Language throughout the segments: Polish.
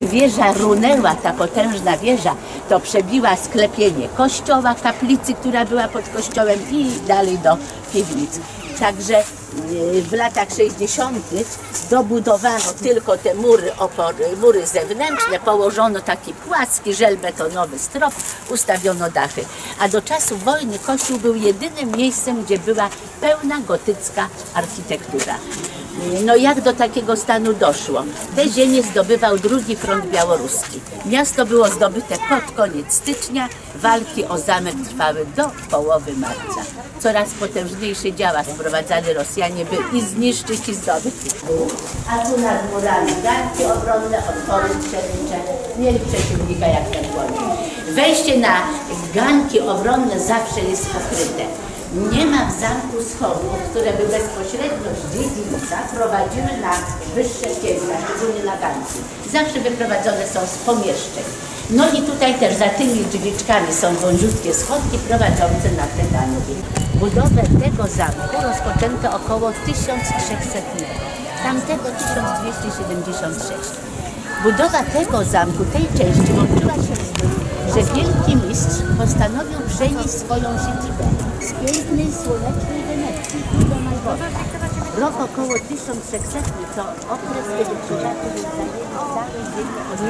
wieża runęła, ta potężna wieża, to przebiła sklepienie kościoła, kaplicy, która była pod kościołem i dalej do piwnic. Także w latach 60. dobudowano tylko te mury, opory, mury zewnętrzne, położono taki płaski, żelbetonowy strop, ustawiono dachy. A do czasu wojny kościół był jedynym miejscem, gdzie była pełna gotycka architektura. No jak do takiego stanu doszło? Te ziemię zdobywał II Front Białoruski. Miasto było zdobyte pod koniec stycznia, walki o zamek trwały do połowy marca. Coraz potężniejsze działa sprowadzali Rosjanie, by i zniszczyć, i zdobyć. A tu nad murami garnki obronne, otwory strzelnicze, mieli przeciwnika jak ten dłoń. Wejście na garnki obronne zawsze jest pokryte. Nie ma w zamku schodów, które by bezpośrednio z dziedzińca prowadziły na wyższe piętra, szczególnie na garnki. Zawsze wyprowadzone są z pomieszczeń. No i tutaj też za tymi drzwiczkami są wąziutkie schodki prowadzące na te garnki. Budowę tego zamku rozpoczęto około 1300, tamtego 1276. Budowa tego zamku, tej części łączyła się z tym, że wielki mistrz postanowił przenieść swoją siedzibę z pięknej, słonecznej Wenecji do Malborka. Rok około 1300 to okres, kiedy krzyżacy zajęli całe ziemię od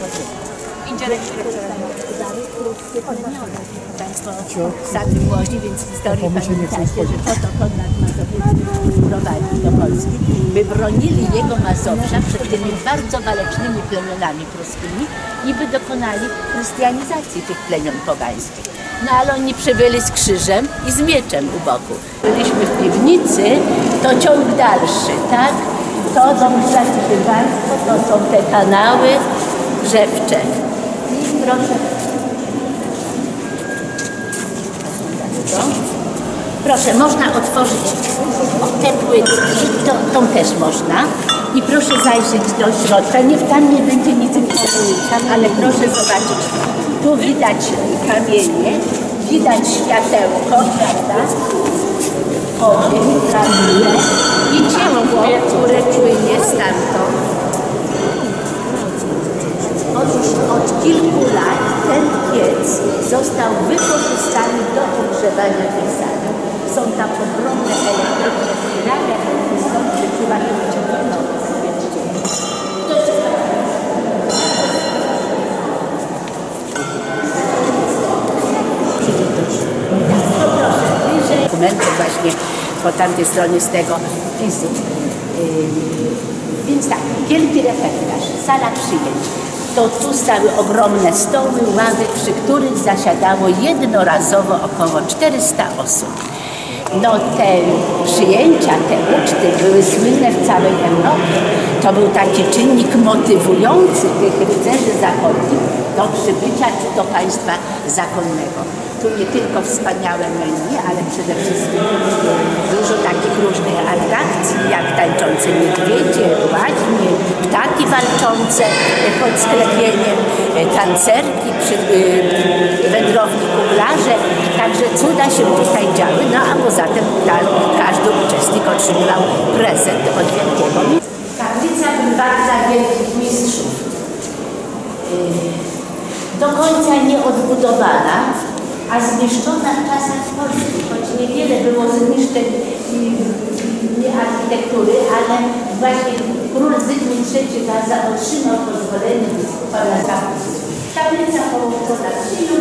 Państwo sami młodzi, więc historii pamiętacie, że oto Konrad Mazowiecki prowadził do Polski, by bronili jego Mazowsza przed tymi bardzo walecznymi plemionami pruskimi i by dokonali chrystianizacji tych plemion pogańskich. No ale oni przybyli z krzyżem i z mieczem u boku. Byliśmy w piwnicy, to ciąg dalszy, tak? To zobaczcie Państwo, to są te kanały grzewcze. I proszę. Proszę, można otworzyć te płytki, tą też można. I proszę zajrzeć do środka. Tam nie będzie nic, ale proszę zobaczyć. Tu widać kamienie, widać światełko, prawda? Ogień, kamienie i ciepło, które płynie stamtąd. Otóż od kilku lat ten piec został wykorzystany do ogrzewania tej sali. Są tam ogromne elektryczne spirale, stąd przeczuwa się ciepło. Dokumenty właśnie po tamtej stronie z tego wpisu. Więc tak, wielki refektarz, sala przyjęć. To tu stały ogromne stoły, ławy, przy których zasiadało jednorazowo około 400 osób. No te przyjęcia, te uczty były słynne w całej Europie. To był taki czynnik motywujący tych rycerzy zachodnich do przybycia do państwa zakonnego. Tu nie tylko wspaniałe menu, ale przede wszystkim dużo takich różnych atrakcji, jak tańczące niedźwiedzie, łaźnie, ptaki walczące pod sklepieniem, tancerki, wędrowni kuglarze. Także cuda się tutaj działy, no a poza tym każdy uczestnik otrzymywał prezent od wielkiego mistrza. Kaplica prywatna wielkich mistrzów. Do końca nieodbudowana, a zniszczona w czasach polskich, choć niewiele było zniszczeń architektury, ale właśnie król Zygmunt III Waza otrzymał pozwolenie biskupa na kaplicę. Kaplica połączona z siłą,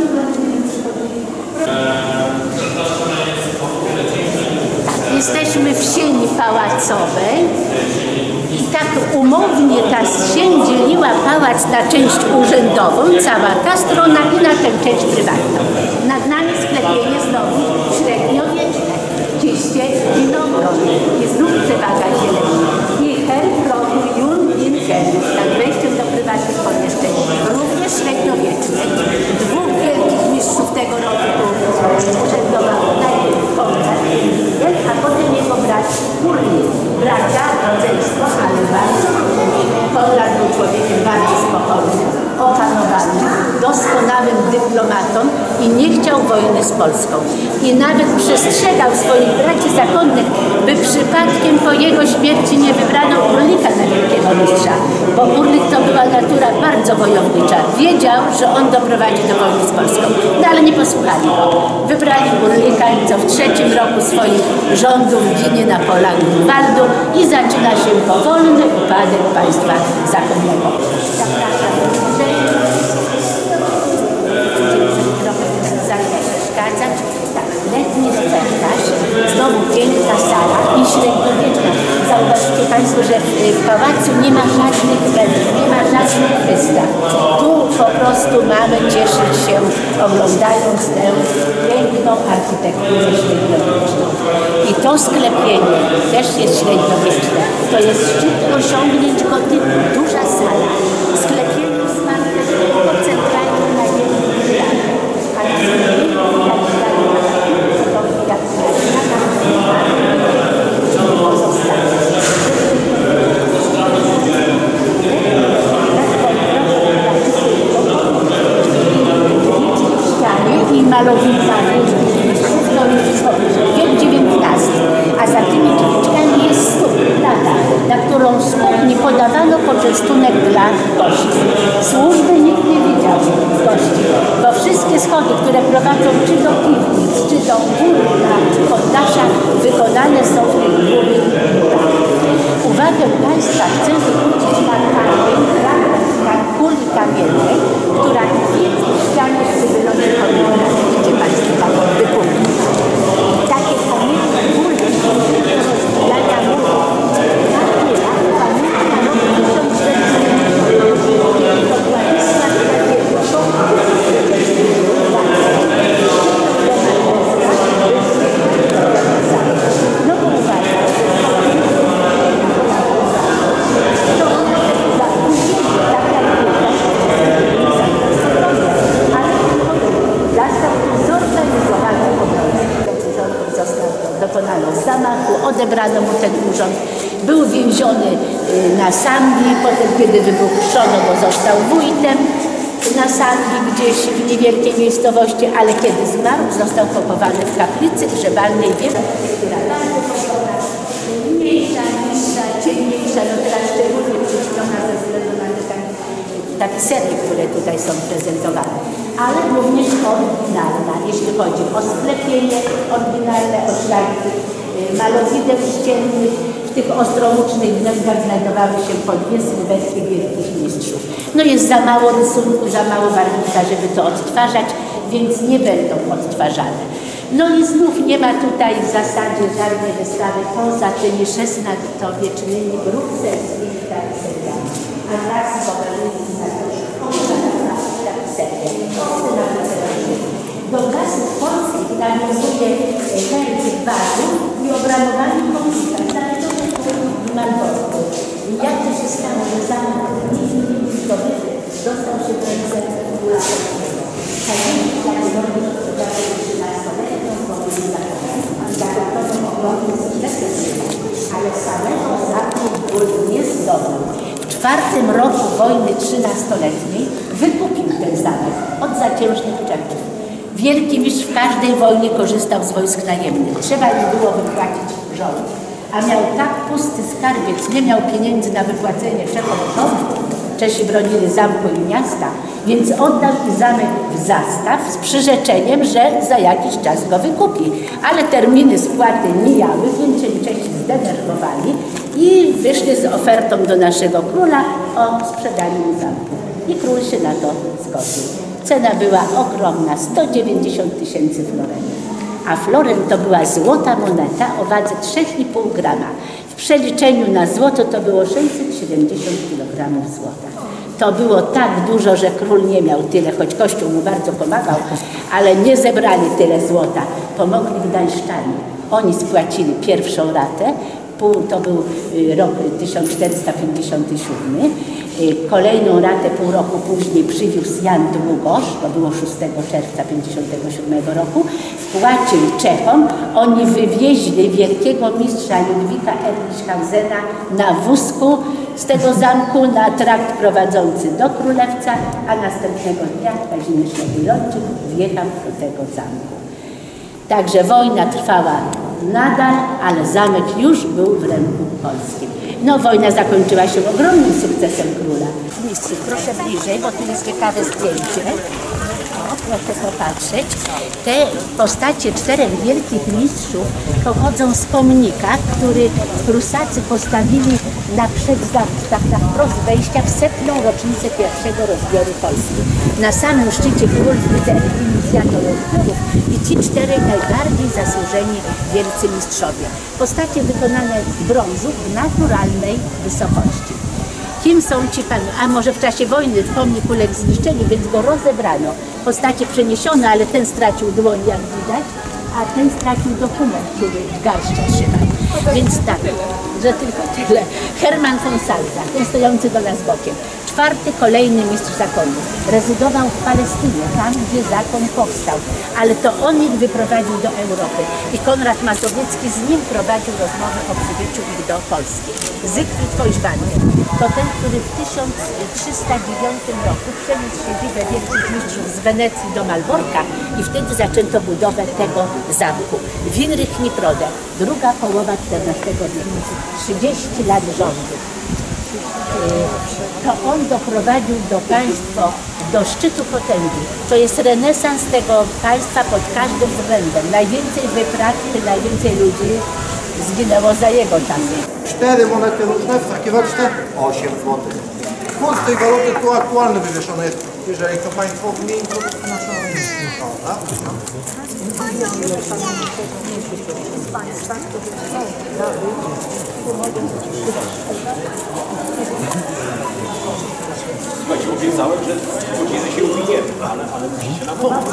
jesteśmy w sieni pałacowej i tak umownie ta sień dzieliła pałac na część urzędową, cała ta strona i na tę część prywatną. Nad nami sklepienie znowu średniowieczne, ciście winogron, jest znów przewaga zieleni. I herb rodu Jun in Genus, nad wejściem do prywatnych pomieszczeń, również średniowieczne. Dwóch wielkich mistrzów tego roku urzędowało, najpierw Konrad, a potem jego brat Urnik. Bracia, rodzeństwo, ale bardzo różne. Konrad był człowiekiem bardzo spokojnym, opanowanym, doskonale doskonałym dyplomatą i nie chciał wojny z Polską. I nawet przestrzegał swoich braci zakonnych, by przypadkiem po jego śmierci nie wybrano Urlika na wielkiego mistrza, bo Urlik to była natura bardzo wojownicza. Wiedział, że on doprowadzi do wojny z Polską, no ale nie posłuchali go. Wybrali Urlika, co w 3. roku swoich rządów ginie na polach Grunwaldu i zaczyna się powolny upadek państwa zakonnego. Zapraszam do przeszkadzać. Tak, letni cmentarz, znowu piękna sala i średniowieczna. Zauważcie Państwo, że w pałacu nie ma żadnych medów, nie ma żadnych wystaw. Tu po prostu mamy cieszyć się, oglądając tę piękną architekturę średniowieczną. I to sklepienie też jest średniowieczne. To jest szczyt osiągnięć gotyku, duża sala. Sklepienie smarte tylko centralnie na jednym filarze. A na i malownicami, wszystko jest wiek XIX, a za tymi drzwiczkami jest stóp, plata, na którą służbni podawano poczęstunek dla gości. Służby nikt nie widział gości, bo wszystkie schody, które prowadzą czy do piwnic, czy do gór na poddasza, wykonane są w tej góry. Uwagę Państwa chcę zwrócić na kamień, na kuli kamiennej, która jest w ścianie przybylonej komunikacji. Widzicie Państwo taką wypłynę. Takie kamienne kule do rozbijania murów. Ta kula pamięta rok 1400. To Władysław Krakiewicz. No bo uwaga. Dokonano zamachu, odebrano mu ten urząd, był więziony na Sambli, potem kiedy wybuchczono, bo został wójtem na Sambli, gdzieś w niewielkiej miejscowości, ale kiedy zmarł, został pochowany w kaplicy grzebalnej, która bardzo podobna, mniejsza, niższa, ciemniejsza, no teraz szczególnie przyczyniona ze względu na te tapiserie, które tutaj są prezentowane, ale również oryginalna, jeśli chodzi o sklepienie, oryginalne oświaty malowideł ściennych. W tych ostrołącznych wnękach znajdowały się po 2 sylwetki wielkich mistrzów. No jest za mało rysunku, za mało barwnika, żeby to odtwarzać, więc nie będą odtwarzane. No i znów nie ma tutaj w zasadzie żadnej wystawy poza tymi XVI-wiecznymi brukselskimi tapiseriami. A raz do klasów polskich nawiązuje chęć barwów i obramowanie komputer. Znalezione w Malborku. Jak to się stało, że zamek zdobyty dostał się w ręce kuratorskiego? Tajemnic Jagiellonii przygotował 13-letnią kobietę zagotował ogromny sukces, ale samego zamku nie zdobył. W 4. roku wojny 13-letniej wykupił ten zamek od zaciężnych Czechów. Wielki mistrz w każdej wojnie korzystał z wojsk najemnych. Trzeba im było wypłacić rząd. A miał tak pusty skarbiec, nie miał pieniędzy na wypłacenie Czechom rządu. Czesi bronili zamku i miasta, więc oddał zamek w zastaw z przyrzeczeniem, że za jakiś czas go wykupi. Ale terminy spłaty mijały, więc się Czesi zdenerwowali i wyszli z ofertą do naszego króla o sprzedaniu zamku. I król się na to zgodził. Cena była ogromna, 190 000 florenów. A floren to była złota moneta o wadze 3,5 grama. W przeliczeniu na złoto to było 670 kg złota. To było tak dużo, że król nie miał tyle, choć Kościół mu bardzo pomagał, ale nie zebrali tyle złota. Pomogli gdańszczanie. Oni spłacili pierwszą ratę, to był rok 1457. Kolejną ratę pół roku później przywiózł Jan Długosz, to było 6 czerwca 1957 roku, wpłacił Czechom. Oni wywieźli wielkiego mistrza Ludwika Erlichhausena na wózku z tego zamku na trakt prowadzący do Królewca, a następnego dnia Kazimierz Jagiellończyk wjechał do tego zamku. Także wojna trwała nadal, ale zamek już był w ręku polskim. No, wojna zakończyła się ogromnym sukcesem króla. Mistrzu, proszę bliżej, bo tu jest ciekawe zdjęcie. O, proszę popatrzeć. Te postacie czterech wielkich mistrzów pochodzą z pomnika, który Prusacy postawili tak na wprost wejścia w 100. rocznicę pierwszego rozbioru Polski. Na samym szczycie król inicjator rozbiorów i ci czterej najbardziej zasłużeni wielcy mistrzowie. Postacie wykonane z brązu w naturalnej wysokości. Kim są ci panowie? A może w czasie wojny pomnik uległ zniszczeniu, więc go rozebrano. Postacie przeniesione, ale ten stracił dłoń, jak widać, a ten stracił dokument, który w garści trzymał. Więc tak, że tylko tyle. Hermann von Salza, ten stojący do nas bokiem. Czwarty kolejny mistrz zakonu. Rezydował w Palestynie, tam gdzie zakon powstał, ale to on ich wyprowadził do Europy i Konrad Mazowiecki z nim prowadził rozmowy o przybyciu ich do Polski. Zygfryd Feuchtwanger to ten, który w 1309 roku przeniósł siedzibę wielkich mistrzów z Wenecji do Malborka i wtedy zaczęto budowę tego zamku. Winrich Niprode, druga połowa XIV wieku, 30 lat rządu. To on doprowadził do szczytu potęgi. To jest renesans tego państwa pod każdym względem. Najwięcej wypraw, najwięcej ludzi zginęło za jego czasy. 4 monety różne w takiej roczne 8 zł. Kurs tej waluty tu aktualny wywieszony jest, jeżeli to Państwo w miejscu Słuchajcie, obiecałem, że godziny się uwiniemy, ale musicie na pomoc.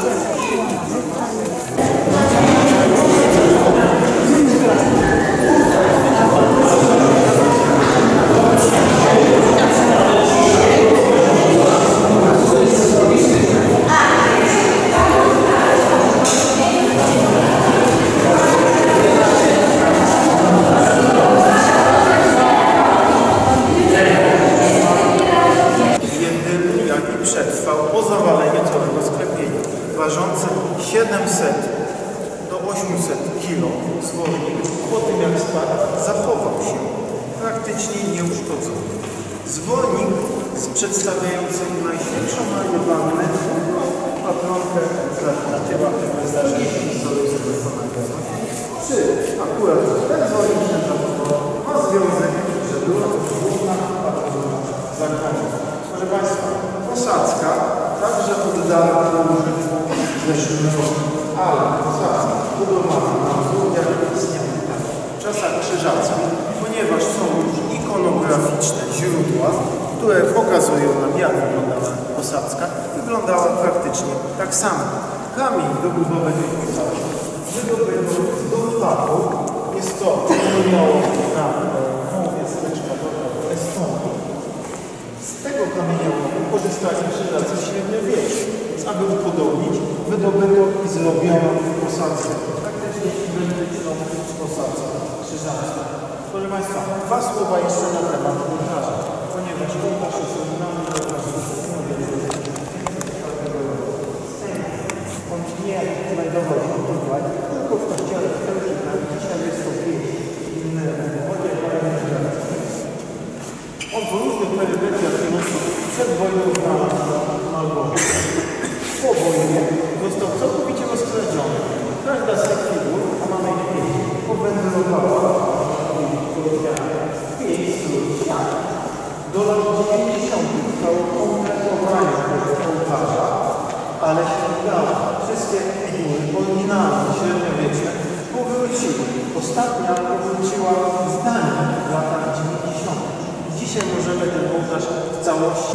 przetrwał po zawaleniu całego sklepienia, ważący 700 do 800 kg zwornik, po tym jak spadł, zachował się praktycznie nieuszkodzony. Zwornik przedstawiający Najświętszą Marię Pannę, patronkę na tyłach tego zdarzenia historycznego wykonania. Czy akurat ten zwornik się zachował, ma związek, że była to główna patrona zakonu. Proszę Państwa, Posadzka także oddana do użytku w zeszłym roku, ale posadzka budowana na wzór, jak istniała w czasach krzyżackich, ponieważ są już ikonograficzne źródła, które pokazują nam, jak wyglądała posadzka, wyglądała praktycznie tak samo. Kamień do budowy tej posadzki wydobyto z Dorfatu. Jest to wyglądało na mowie styczka do Estonii. Z tego kamieniołomu korzystali krzyżacy w średniowieczu, więc aby upodobnić, wydobyto i zrobiono posadzkę. Praktycznie identyczną posadzkę krzyżacką. Proszę Państwa, dwa słowa jeszcze na temat ołtarza, ponieważ ołtarz jest oryginalny ołtarz on nie znajdował się tutaj, tylko w kościele w Tełczynach. Dzisiaj jest to 5 inne on po różnych perypetiach przed wojną znalazł na Lwowie. Po wojnie został całkowicie rozkradziony. Każda z tych figur, a mamy ich 5, powędrowała w miejscu świata. Do lat 90. trwało kompletowanie tego ołtarza, ale się udało. Wszystkie figury oryginalne, średniowieczne powróciły. Ostatnia powróciła w Danii w latach 90. Dzisiaj możemy ten ołtarz w całości.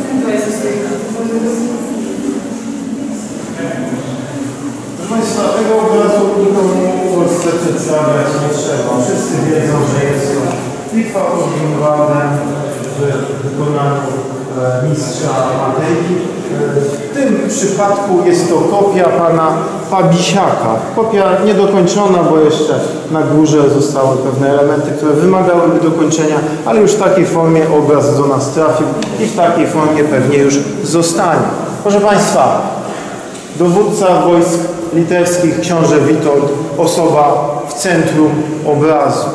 Proszę Państwa, tego obrazu nikomu w Polsce przedstawiać nie trzeba. Wszyscy wiedzą, że jest to bitwa pod Grunwaldem w wykonaniu mistrza Matejki. W tym przypadku jest to kopia pana Pabisiaka. Kopia niedokończona, bo jeszcze na górze zostały pewne elementy, które wymagałyby dokończenia, ale już w takiej formie obraz do nas trafił i w takiej formie pewnie już zostanie. Proszę Państwa, dowódca wojsk litewskich, książę Witold, osoba w centrum obrazu.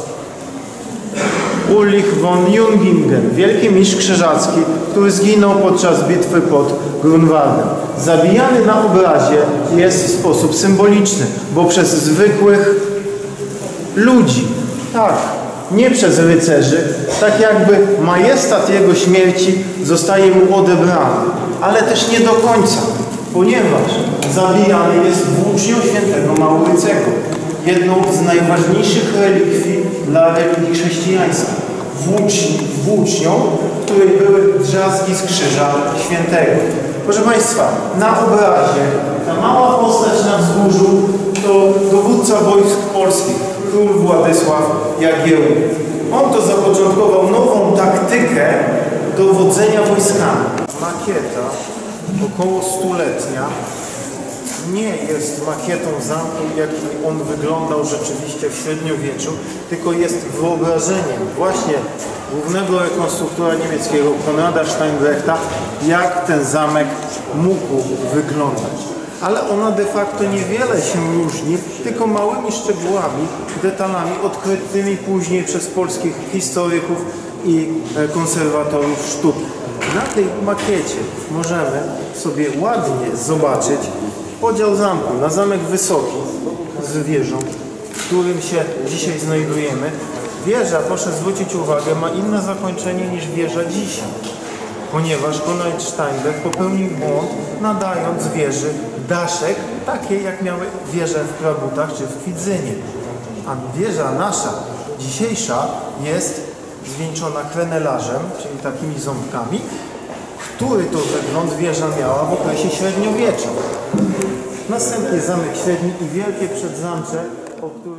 Ulrich von Jungingen, wielki mistrz krzyżacki, który zginął podczas bitwy pod Grunwaldem. Zabijany na obrazie jest w sposób symboliczny, bo przez zwykłych ludzi. Tak, nie przez rycerzy, tak jakby majestat jego śmierci zostaje mu odebrany, ale też nie do końca, ponieważ zabijany jest włócznią świętego Maurycego, jedną z najważniejszych relikwii dla religii chrześcijańskiej. Włócznią, w której były drzazgi z krzyża świętego. Proszę Państwa, na obrazie ta mała postać na wzgórzu to dowódca wojsk polskich, król Władysław Jagiełło. On to zapoczątkował nową taktykę dowodzenia wojskami. Makieta, około stuletnia, nie jest makietą zamku, jaki on wyglądał rzeczywiście w średniowieczu, tylko jest wyobrażeniem właśnie głównego rekonstruktora niemieckiego Konrada Steinbrechta, jak ten zamek mógł wyglądać. Ale ona de facto niewiele się różni, tylko małymi szczegółami, detalami odkrytymi później przez polskich historyków i konserwatorów sztuki. Na tej makiecie możemy sobie ładnie zobaczyć podział zamku na zamek wysoki z wieżą, w którym się dzisiaj znajdujemy. Wieża, proszę zwrócić uwagę, ma inne zakończenie niż wieża dzisiaj, ponieważ Konrad Steinbrecht popełnił błąd, nadając wieży daszek, takie jak miały wieże w Prabutach czy w Kwidzynie. A wieża nasza, dzisiejsza, jest zwieńczona krenelarzem, czyli takimi ząbkami, który to wygląd wieża miała w okresie średniowiecza. Następnie zamek średni i wielkie przedzamcze, o którym